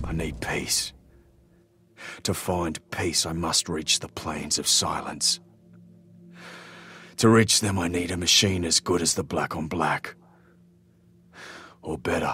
I need peace. To find peace, I must reach the plains of silence. To reach them, I need a machine as good as the Black on Black. Or better.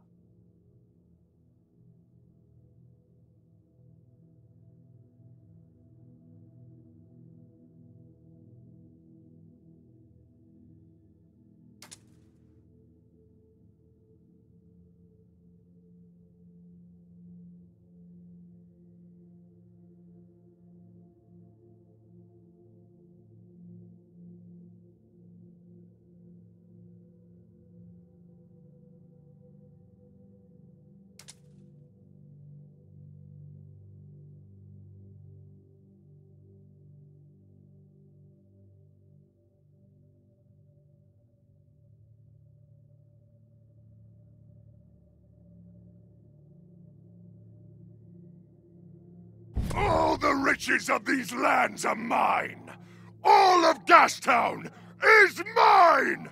All the riches of these lands are mine! All of Gastown is mine!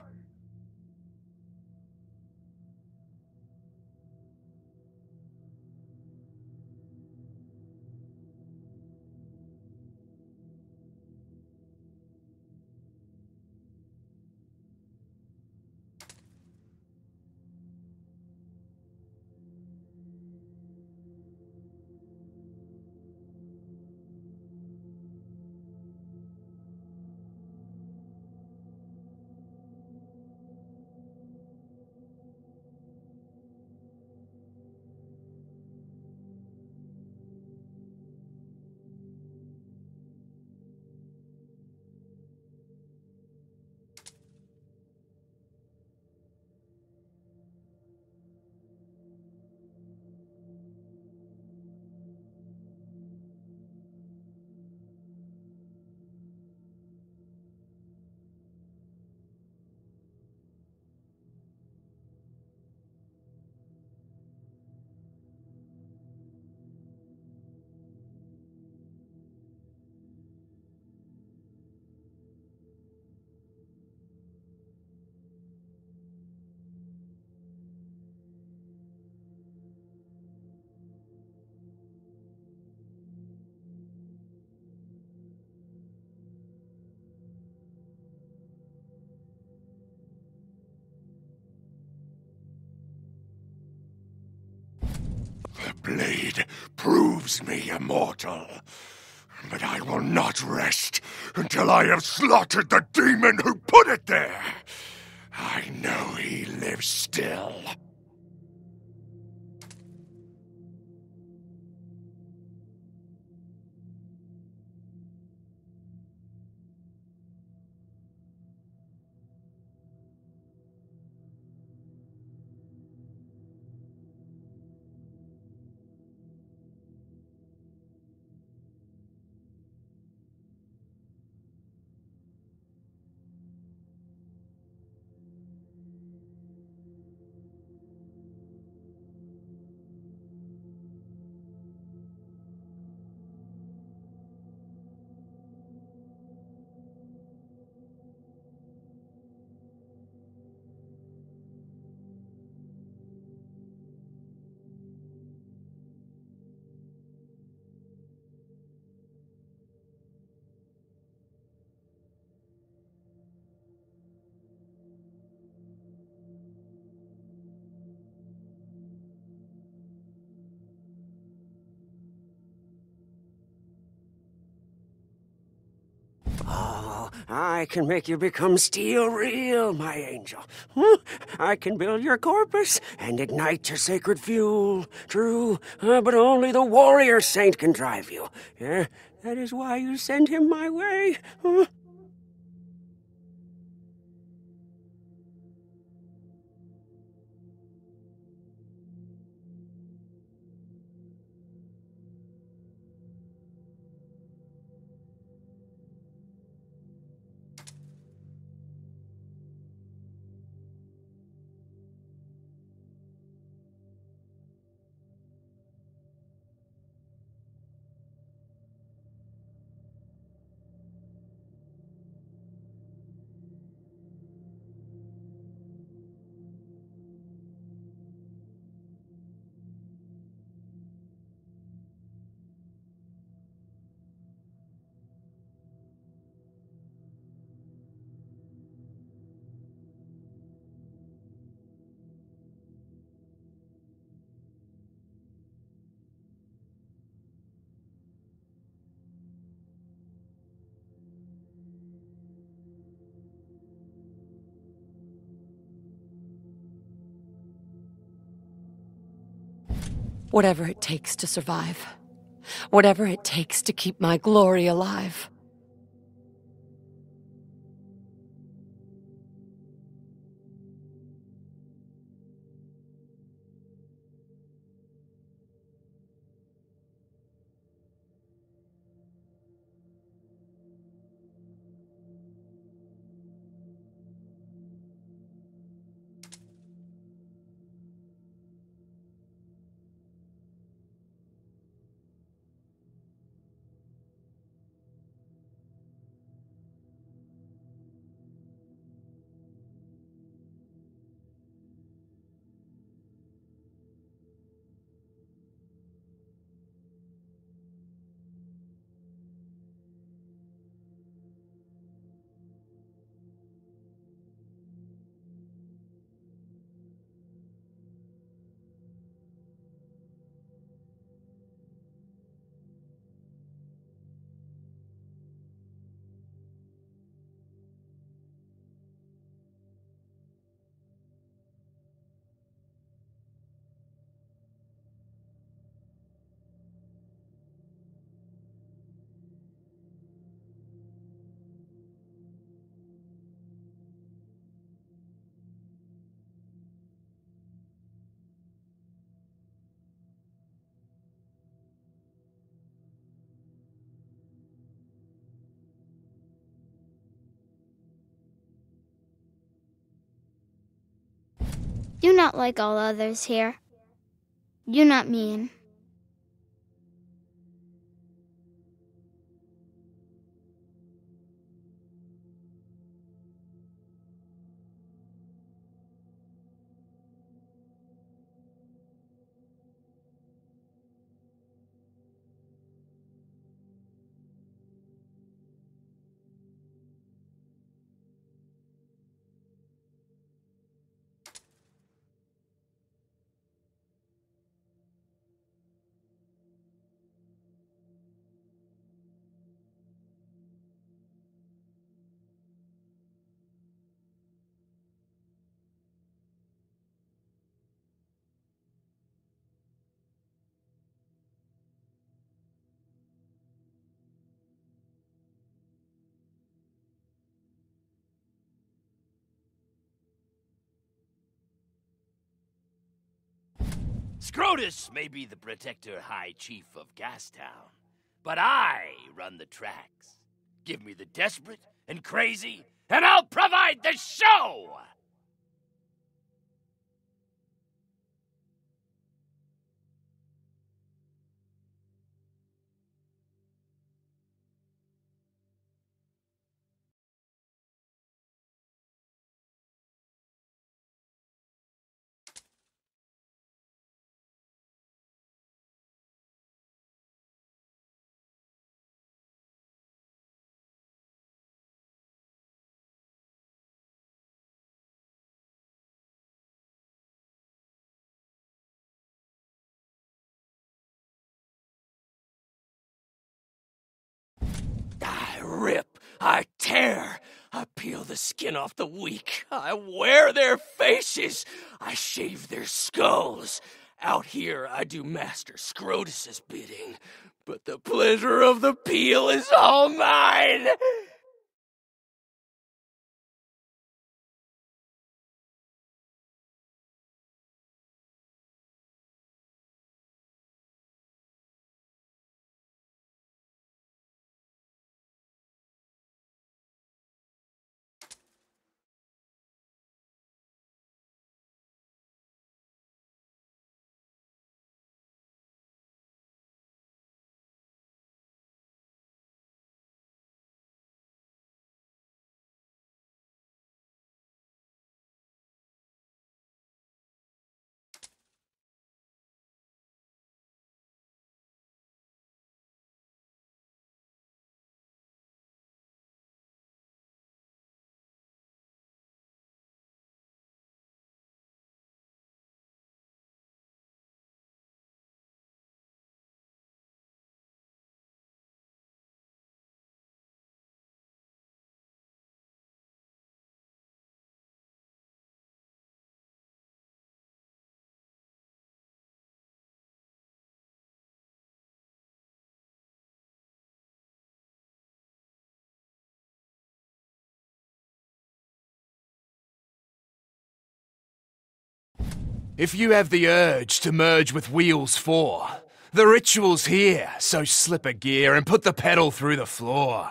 The blade proves me immortal, but I will not rest until I have slaughtered the demon who put it there. I know he lives still. I can make you become steel real, my angel. I can build your corpus and ignite your sacred fuel. True, but only the warrior saint can drive you. Yeah, that is why you send him my way. Whatever it takes to survive. Whatever it takes to keep my glory alive. Do not like all others here. Do not mean. Scrotus may be the Protector High Chief of Gastown, but I run the tracks. Give me the desperate and crazy, and I'll provide the show! I rip, I tear, I peel the skin off the weak, I wear their faces, I shave their skulls. Out here, I do Master Scrotus's bidding, but the pleasure of the peel is all mine! If you have the urge to merge with Wheels 4, the ritual's here, so slip a gear and put the pedal through the floor.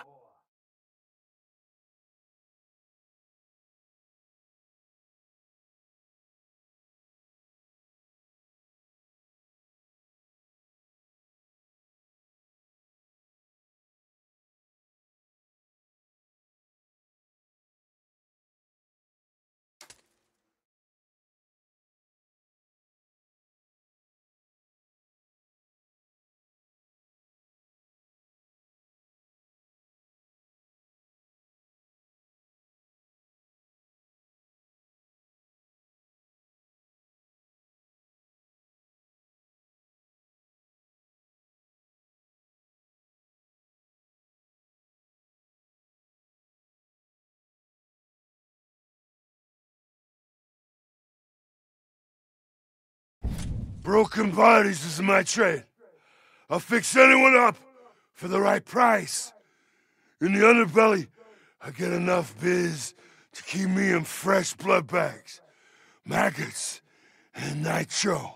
Broken bodies is my trade. I'll fix anyone up for the right price. In the underbelly, I get enough biz to keep me in fresh blood bags, maggots, and nitro.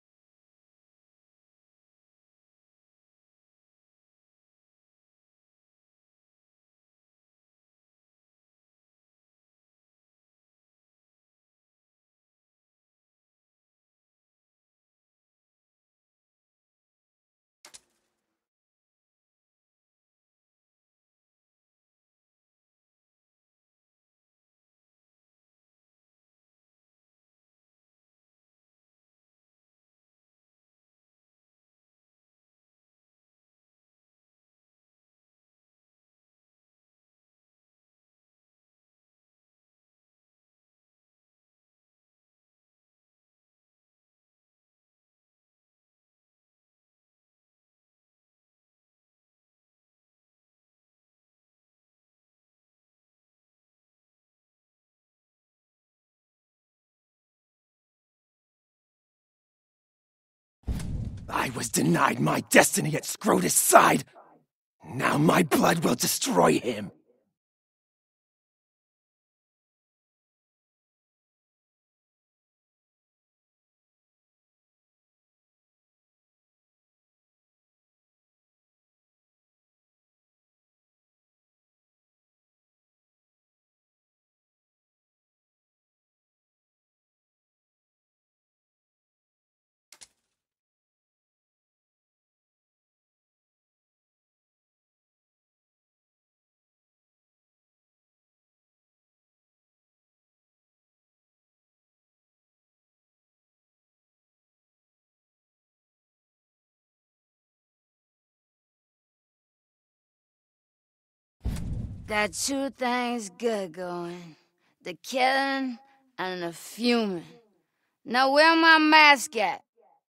I was denied my destiny at Scrotus' side. Now my blood will destroy him. Got two things good going. The killing and the fuming. Now where my mask at?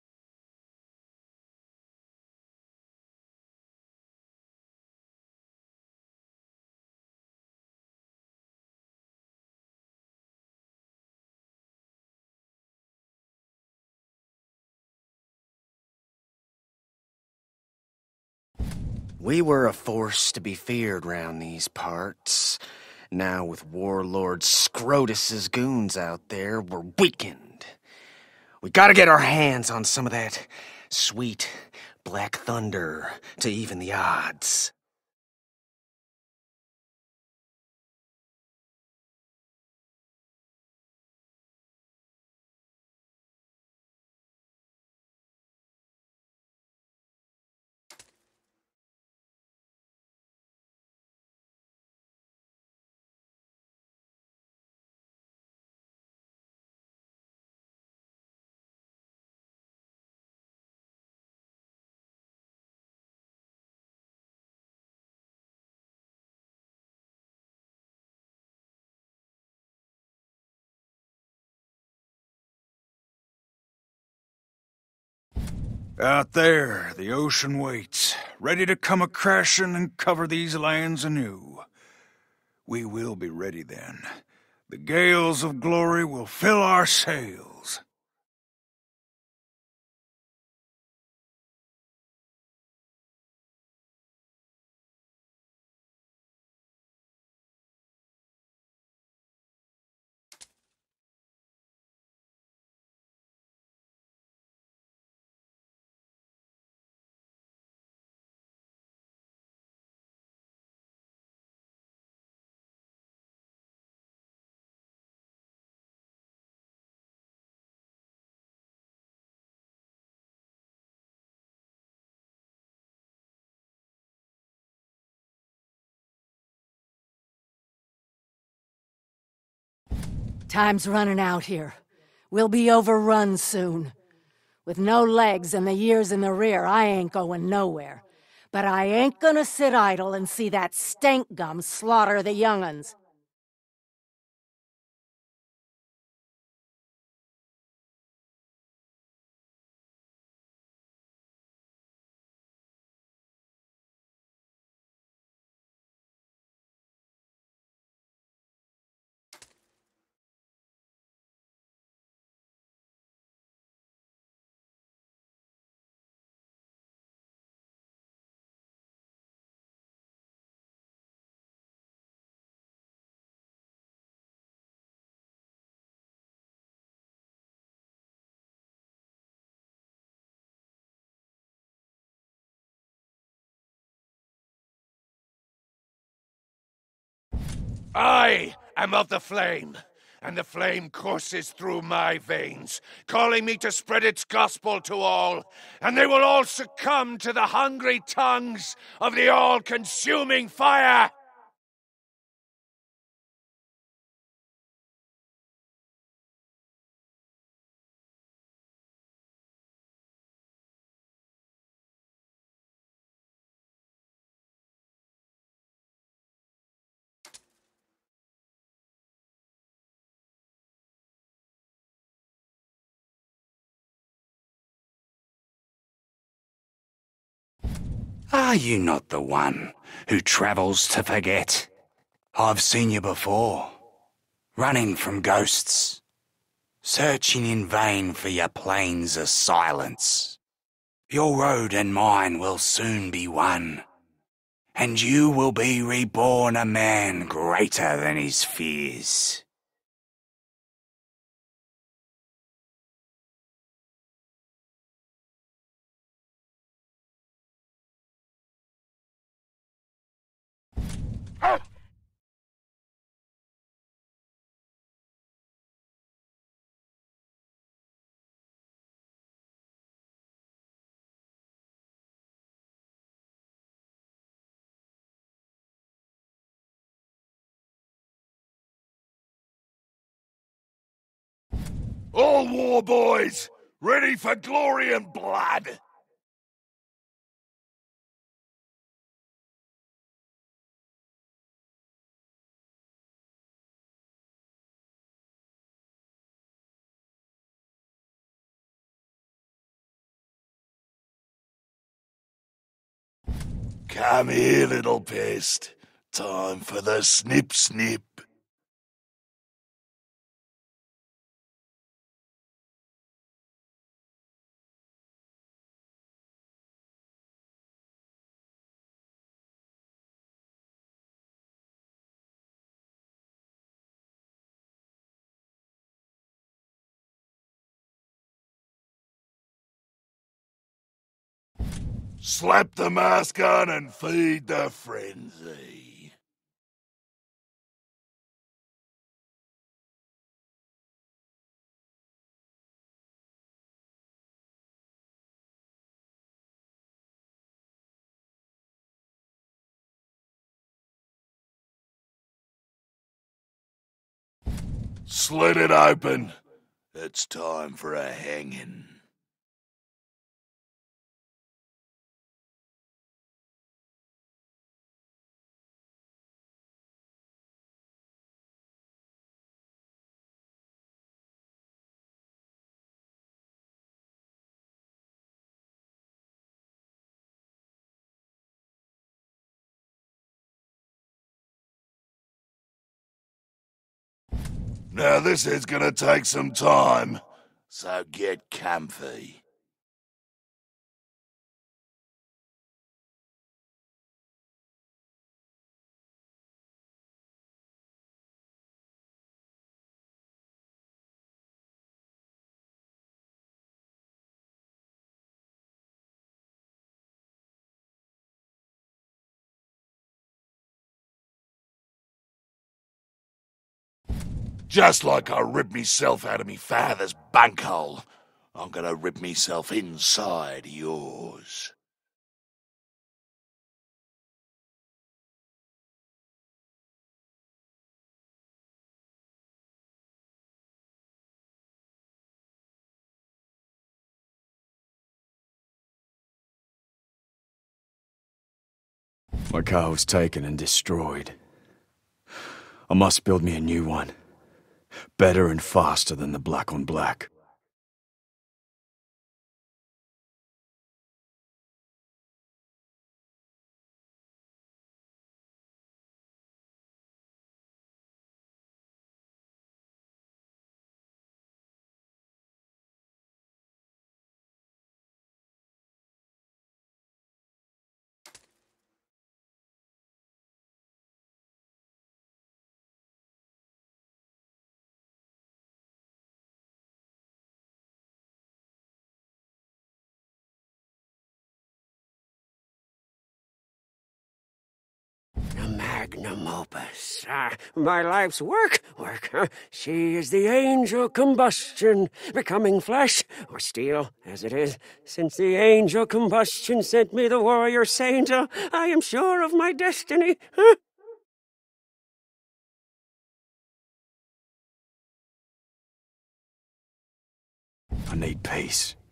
We were a force to be feared round these parts. Now with Warlord Scrotus's goons out there, we're weakened. We gotta get our hands on some of that sweet black thunder to even the odds. Out there, the ocean waits, ready to come a-crashing and cover these lands anew. We will be ready then. The gales of glory will fill our sails. Time's running out here. We'll be overrun soon. With no legs and the years in the rear, I ain't going nowhere. But I ain't gonna sit idle and see that stank gum slaughter the young'uns. I am of the flame, and the flame courses through my veins, calling me to spread its gospel to all, and they will all succumb to the hungry tongues of the all-consuming fire! Are you not the one who travels to forget? I've seen you before, running from ghosts, searching in vain for your plains of silence. Your road and mine will soon be one, and you will be reborn a man greater than his fears. All war boys, ready for glory and blood! Come here, little pest. Time for the snip-snip. Slap the mask on and feed the frenzy. Slit it open. It's time for a hanging. Now this is gonna take some time, so get comfy. Just like I ripped myself out of me father's bunkhole, I'm gonna rip myself inside yours. My car was taken and destroyed. I must build me a new one. Better and faster than the Black on Black. A magnum opus. My life's work. She is the angel combustion, becoming flesh, or steel, as it is. Since the angel combustion sent me the warrior saint, I am sure of my destiny. I need peace.